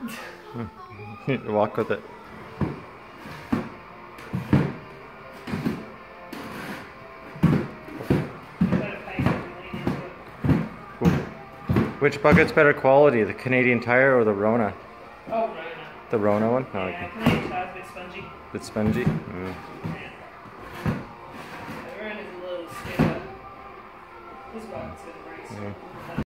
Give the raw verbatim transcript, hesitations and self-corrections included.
Walk with it. Which bucket's better quality, the Canadian Tire or the Rona? Oh, Rona. The Rona one? Oh, Yeah, okay. Canadian Tire's a bit spongy. It's spongy? Mm. Yeah. The Rona's a little stiffer. This bucket's going to break. Yeah.